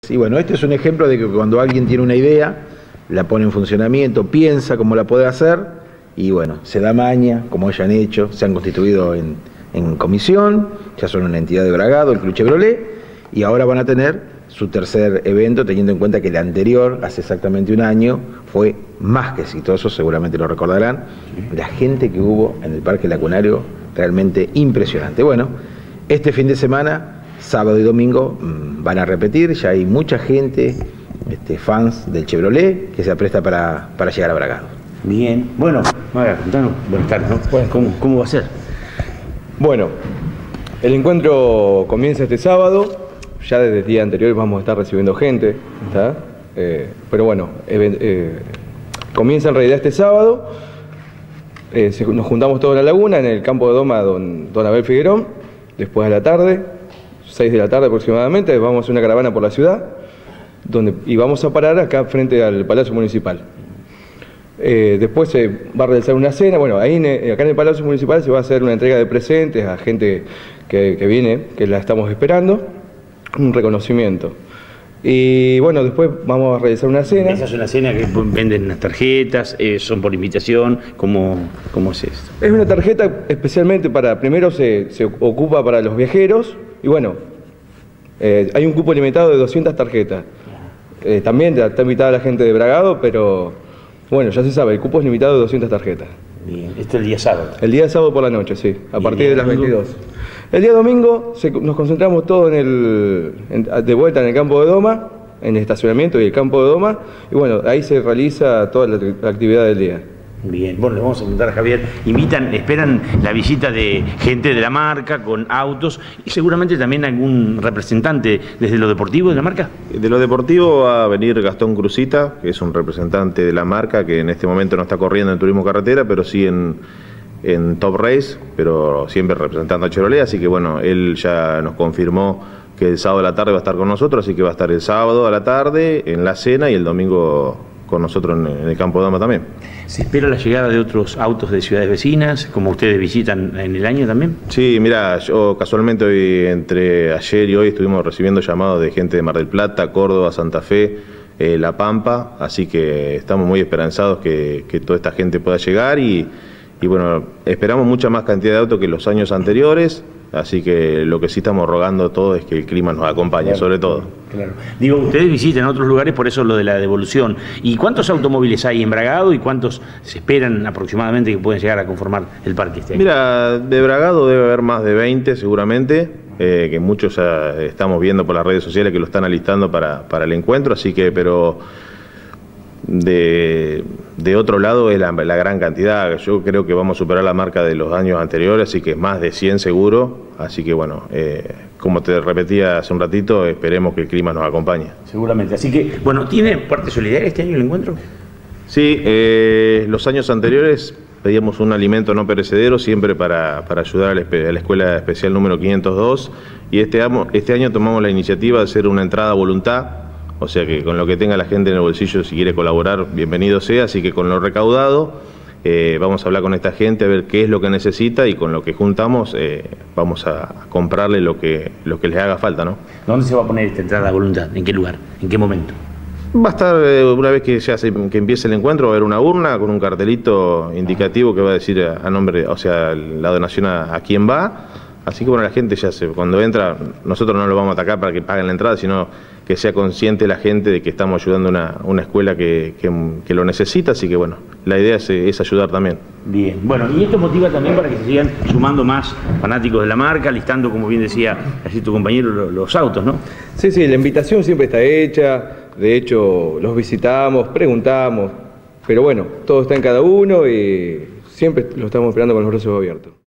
Y bueno, este es un ejemplo de que cuando alguien tiene una idea, la pone en funcionamiento, piensa cómo la puede hacer y bueno, se da maña, como hayan hecho, se han constituido en comisión, ya son una entidad de Bragado, el Club Chevrolet, y ahora van a tener su tercer evento, teniendo en cuenta que el anterior, hace exactamente un año, fue más que exitoso, seguramente lo recordarán. La gente que hubo en el Parque Lacunario, realmente impresionante. Bueno, este fin de semana, sábado y domingo, van a repetir, ya hay mucha gente, fans del Chevrolet, que se apresta para llegar a Bragado. Bien, bueno, contanos, buenas tardes, ¿no? Bueno, ¿Cómo va a ser? Bueno, el encuentro comienza este sábado, ya desde el día anterior vamos a estar recibiendo gente, ¿está? Pero bueno, comienza en realidad este sábado, nos juntamos todos en la laguna, en el campo de doma Don Abel Figuerón, después a la tarde, 6 de la tarde aproximadamente, vamos a hacer una caravana por la ciudad, y vamos a parar acá frente al Palacio Municipal. Después se va a realizar una cena, bueno, acá en el Palacio Municipal se va a hacer una entrega de presentes a gente que viene, que la estamos esperando, un reconocimiento. Y bueno, después vamos a realizar una cena. ¿Esa es una cena que venden las tarjetas, son por invitación? ¿Cómo es esto? Es una tarjeta especialmente primero se ocupa para los viajeros, y bueno, hay un cupo limitado de 200 tarjetas. También está invitada la gente de Bragado, pero bueno, ya se sabe, el cupo es limitado de 200 tarjetas. Bien, esto es el día sábado. El día sábado por la noche, sí, a partir de las 22. El día domingo nos concentramos todos de vuelta en el campo de doma, en el estacionamiento y el campo de doma, y bueno, ahí se realiza toda la actividad del día. Bien, bueno, le vamos a preguntar a Javier. Esperan la visita de gente de la marca con autos y seguramente también algún representante desde lo deportivo de la marca. De lo deportivo va a venir Gastón Cruzita, que es un representante de la marca que en este momento no está corriendo en turismo carretera, pero sí en Top Race, pero siempre representando a Chevrolet, así que bueno, él ya nos confirmó que el sábado a la tarde va a estar con nosotros, así que va a estar el sábado a la tarde en la cena y el domingo con nosotros en el campo de doma también. ¿Se espera la llegada de otros autos de ciudades vecinas, como ustedes visitan en el año también? Sí, mira, yo casualmente hoy, entre ayer y hoy, estuvimos recibiendo llamados de gente de Mar del Plata, Córdoba, Santa Fe, La Pampa, así que estamos muy esperanzados que toda esta gente pueda llegar y bueno, esperamos mucha más cantidad de autos que los años anteriores, así que lo que sí estamos rogando todo es que el clima nos acompañe, claro, sobre todo. Claro. Digo, ustedes visitan otros lugares, por eso lo de la devolución. ¿Y cuántos automóviles hay en Bragado y cuántos se esperan aproximadamente que pueden llegar a conformar el parque este año? Mira, de Bragado debe haber más de 20 seguramente, que muchos ya estamos viendo por las redes sociales que lo están alistando para el encuentro, así que, pero de otro lado es la gran cantidad. Yo creo que vamos a superar la marca de los años anteriores, así que es más de 100 seguro, así que bueno, como te repetía hace un ratito, esperemos que el clima nos acompañe. Seguramente, así que bueno, ¿tiene parte solidaria este año el encuentro? Sí, los años anteriores pedíamos un alimento no perecedero siempre para ayudar a la Escuela Especial número 502 y este año tomamos la iniciativa de hacer una entrada a voluntad. O sea que con lo que tenga la gente en el bolsillo, si quiere colaborar, bienvenido sea. Así que con lo recaudado vamos a hablar con esta gente a ver qué es lo que necesita y con lo que juntamos vamos a comprarle lo que les haga falta, ¿no? ¿Dónde se va a poner esta entrada a voluntad? ¿En qué lugar? ¿En qué momento? Va a estar, una vez que que empiece el encuentro, va a haber una urna con un cartelito indicativo que va a decir a nombre, o sea, la donación a quién va. Así que bueno, la gente cuando entra, nosotros no lo vamos a atacar para que paguen la entrada, sino que sea consciente la gente de que estamos ayudando a una escuela que lo necesita, así que bueno, la idea es ayudar también. Bien, bueno, y esto motiva también para que se sigan sumando más fanáticos de la marca, listando, como bien decía así tu compañero, los autos, ¿no? Sí, la invitación siempre está hecha, de hecho los visitamos, preguntamos, pero bueno, todo está en cada uno y siempre lo estamos esperando con los brazos abiertos.